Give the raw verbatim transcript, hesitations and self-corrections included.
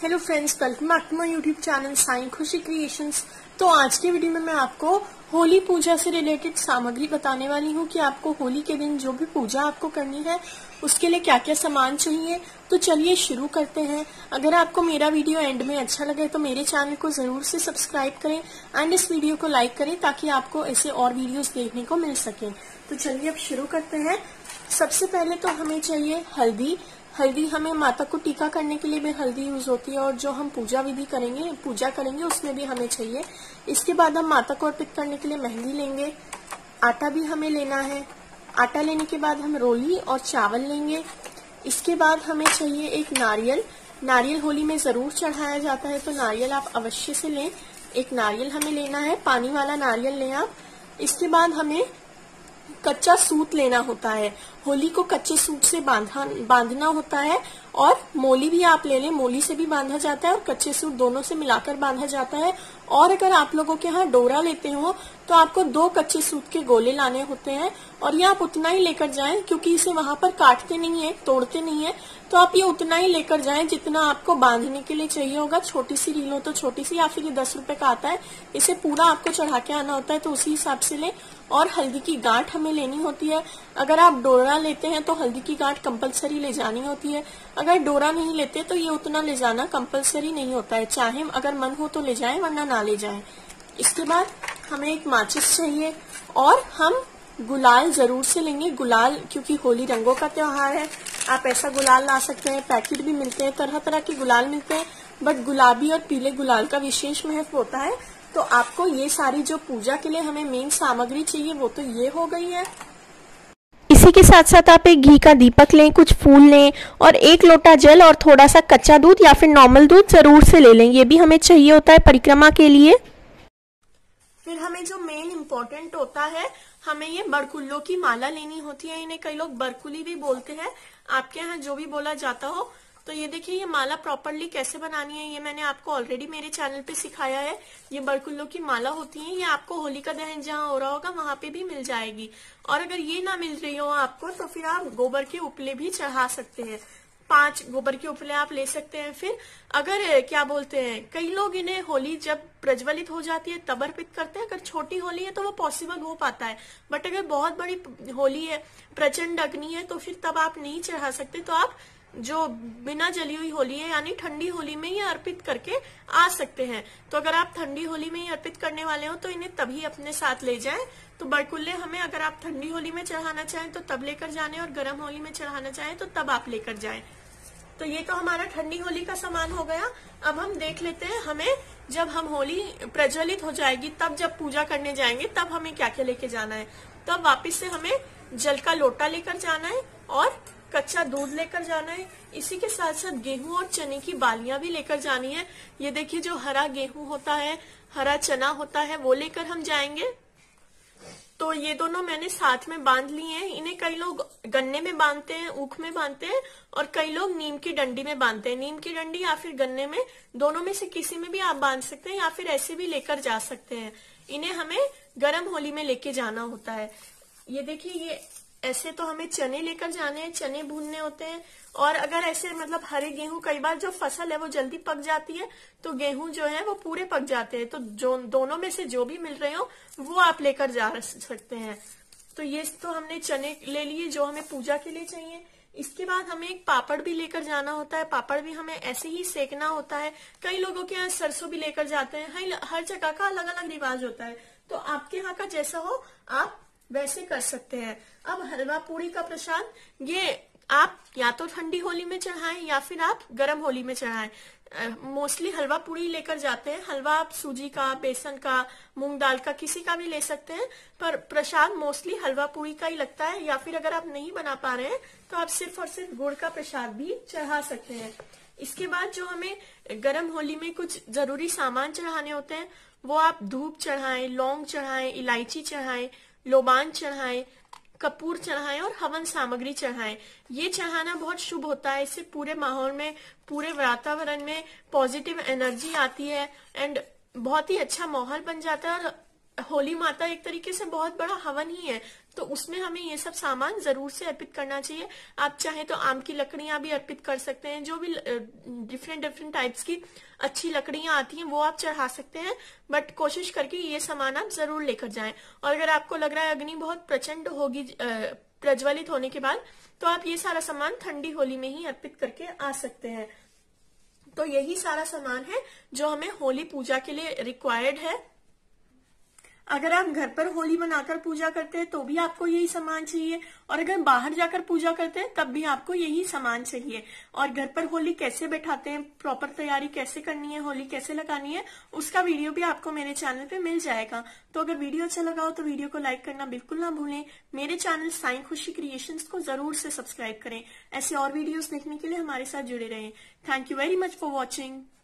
Hello friends, welcome back to my YouTube channel Sai Khushi creations. तो आज के वीडियो में मैं आपको होली पूजा से रिलेटेड सामग्री बताने वाली हूँ कि आपको होली के दिन जो भी पूजा आपको करनी है उसके लिए क्या क्या सामान चाहिए। तो चलिए शुरू करते हैं। अगर आपको मेरा वीडियो एंड में अच्छा लगे तो मेरे चैनल को जरूर से सब्सक्राइब करें एंड इस वीडियो को लाइक करें ताकि आपको ऐसे और वीडियोस देखने को मिल सके। तो चलिए अब शुरू करते हैं। सबसे पहले तो हमें चाहिए हल्दी। हल्दी हमें माता को टीका करने के लिए भी हल्दी यूज होती है और जो हम पूजा विधि करेंगे पूजा करेंगे उसमें भी हमें चाहिए। इसके बाद हम माता को अर्पित करने के लिए मेहंदी लेंगे। आटा भी हमें लेना है। आटा लेने के बाद हम रोली और चावल लेंगे। इसके बाद हमें चाहिए एक नारियल। नारियल होली में जरूर चढ़ाया जाता है तो नारियल आप अवश्य से लें। एक नारियल हमें लेना है, पानी वाला नारियल लें आप। इसके बाद हमें कच्चा सूत लेना होता है। होली को कच्चे सूत से बांधा बांधना होता है और मोली भी आप ले लें, मोली से भी बांधा जाता है और कच्चे सूत दोनों से मिलाकर बांधा जाता है। और अगर आप लोगों के यहाँ डोरा लेते हो तो आपको दो कच्चे सूत के गोले लाने होते हैं और ये आप उतना ही लेकर जाएं क्योंकि इसे वहां पर काटते नहीं है, तोड़ते नहीं है। तो आप ये उतना ही लेकर जाएं जितना आपको बांधने के लिए चाहिए होगा। छोटी सी रील हो तो छोटी सी, या फिर ये दस रुपए का आता है, इसे पूरा आपको चढ़ा के आना होता है तो उसी हिसाब से लें। और हल्दी की गांठ हमें लेनी होती है। अगर आप डोरा लेते हैं तो हल्दी की गांठ कंपलसरी ले जानी होती है। अगर डोरा नहीं लेते तो ये उतना ले जाना कंपलसरी नहीं होता है, चाहे अगर मन हो तो ले जाएं वरना ना ले जाएं। इसके बाद हमें एक माचिस चाहिए और हम गुलाल जरूर से लेंगे। गुलाल क्योंकि होली रंगों का त्योहार है, आप ऐसा गुलाल ला सकते हैं। पैकेट भी मिलते हैं, तरह तरह के गुलाल मिलते हैं, बट गुलाबी और पीले गुलाल का विशेष महत्व होता है। तो आपको ये सारी जो पूजा के लिए हमें मेन सामग्री चाहिए वो तो ये हो गई है। इसी के साथ साथ आप एक घी का दीपक लें, कुछ फूल लें और एक लोटा जल और थोड़ा सा कच्चा दूध या फिर नॉर्मल दूध जरूर से ले लें। ये भी हमें चाहिए होता है परिक्रमा के लिए। फिर हमें जो मेन इम्पोर्टेंट होता है, हमें ये बरकुल्लों की माला लेनी होती है। इन्हें कई लोग बरकुली भी बोलते हैं, आपके यहाँ जो भी बोला जाता हो। तो ये देखिए, ये माला प्रॉपरली कैसे बनानी है ये मैंने आपको ऑलरेडी मेरे चैनल पे सिखाया है। ये बरकुल्लों की माला होती है, ये आपको होलिका दहन जहाँ हो रहा होगा वहां पे भी मिल जाएगी। और अगर ये ना मिल रही हो आपको तो फिर आप गोबर के उपले भी चढ़ा सकते हैं। पांच गोबर के उपले आप ले सकते हैं। फिर अगर क्या बोलते हैं, कई लोग इन्हें होली जब प्रज्वलित हो जाती है तब अर्पित करते हैं। अगर छोटी होली है तो वो पॉसिबल हो पाता है, बट अगर बहुत बड़ी होली है, प्रचंड अग्नि है, तो फिर तब आप नहीं चढ़ा सकते। तो आप जो बिना जली हुई होली है यानी ठंडी होली में ही अर्पित करके आ सकते हैं। तो अगर आप ठंडी होली में ही अर्पित करने वाले हो तो इन्हें तभी अपने साथ ले जाएं। तो बरकुल्ले हमें अगर आप ठंडी होली में चढ़ाना चाहें तो तब लेकर जाने और गर्म होली में चढ़ाना चाहें तो तब आप लेकर जाएं। तो ये तो हमारा ठंडी होली का सामान हो गया। अब हम देख लेते हैं हमें जब हम होली प्रज्वलित हो जाएगी तब जब पूजा करने जाएंगे तब हमें क्या क्या लेके जाना है। तब वापस से हमें जल का लोटा लेकर जाना है और कच्चा दूध लेकर जाना है। इसी के साथ साथ गेहूं और चने की बालियां भी लेकर जानी है। ये देखिए, जो हरा गेहूं होता है, हरा चना होता है, वो लेकर हम जाएंगे। तो ये दोनों मैंने साथ में बांध लिए हैं। इन्हें कई लोग गन्ने में बांधते हैं, ऊख में बांधते हैं और कई लोग नीम की डंडी में बांधते हैं। नीम की डंडी या फिर गन्ने में, दोनों में से किसी में भी आप बांध सकते हैं या फिर ऐसे भी लेकर जा सकते हैं। इन्हें हमें गर्म होली में लेके जाना होता है। ये देखिए, ये ऐसे तो हमें चने लेकर जाने हैं, चने भूनने होते हैं। और अगर ऐसे मतलब हरे गेहूं, कई बार जो फसल है वो जल्दी पक जाती है तो गेहूं जो है वो पूरे पक जाते हैं। तो जो दोनों में से जो भी मिल रहे हो वो आप लेकर जा सकते हैं। तो ये तो हमने चने ले लिए जो हमें पूजा के लिए चाहिए। इसके बाद हमें एक पापड़ भी लेकर जाना होता है। पापड़ भी हमें ऐसे ही सेकना होता है। कई लोगों के यहाँ सरसों भी लेकर जाते हैं। हर जगह का अलग अलग रिवाज होता है, तो आपके यहाँ का जैसा हो आप वैसे कर सकते हैं। अब हलवा पूरी का प्रसाद, ये आप या तो ठंडी होली में चढ़ाएं या फिर आप गर्म होली में चढ़ाएं। मोस्टली हलवा पूरी लेकर जाते हैं। हलवा आप सूजी का, बेसन का, मूंग दाल का, किसी का भी ले सकते हैं, पर प्रसाद मोस्टली हलवा पूरी का ही लगता है। या फिर अगर आप नहीं बना पा रहे हैं तो आप सिर्फ और सिर्फ गुड़ का प्रसाद भी चढ़ा सकते हैं। इसके बाद जो हमें गर्म होली में कुछ जरूरी सामान चढ़ाने होते हैं वो आप धूप चढ़ाएं, लौंग चढ़ाएं, इलायची चढ़ाएं, लोबान चढ़ाएं, कपूर चढ़ाएं और हवन सामग्री चढ़ाएं। ये चढ़ाना बहुत शुभ होता है। इससे पूरे माहौल में, पूरे वातावरण में पॉजिटिव एनर्जी आती है एंड बहुत ही अच्छा माहौल बन जाता है और होली माता एक तरीके से बहुत बड़ा हवन ही है, तो उसमें हमें ये सब सामान जरूर से अर्पित करना चाहिए। आप चाहे तो आम की लकड़ियां भी अर्पित कर सकते हैं, जो भी डिफरेंट डिफरेंट टाइप्स की अच्छी लकड़ियां आती हैं वो आप चढ़ा सकते हैं, बट कोशिश करके ये सामान आप जरूर लेकर जाएं। और अगर आपको लग रहा है अग्नि बहुत प्रचंड होगी प्रज्वलित होने के बाद, तो आप ये सारा सामान ठंडी होली में ही अर्पित करके आ सकते हैं। तो यही सारा सामान है जो हमें होली पूजा के लिए रिक्वायर्ड है। अगर आप घर पर होली बनाकर पूजा करते हैं तो भी आपको यही सामान चाहिए, और अगर बाहर जाकर पूजा करते हैं तब भी आपको यही सामान चाहिए। और घर पर होली कैसे बैठाते हैं, प्रॉपर तैयारी कैसे करनी है, होली कैसे लगानी है, उसका वीडियो भी आपको मेरे चैनल पे मिल जाएगा। तो अगर वीडियो अच्छा लगा हो तो वीडियो को लाइक करना बिल्कुल ना भूलें। मेरे चैनल साई खुशी क्रिएशंस को जरूर से सब्सक्राइब करें। ऐसे और वीडियोस देखने के लिए हमारे साथ जुड़े रहें। Thank you very much for watching.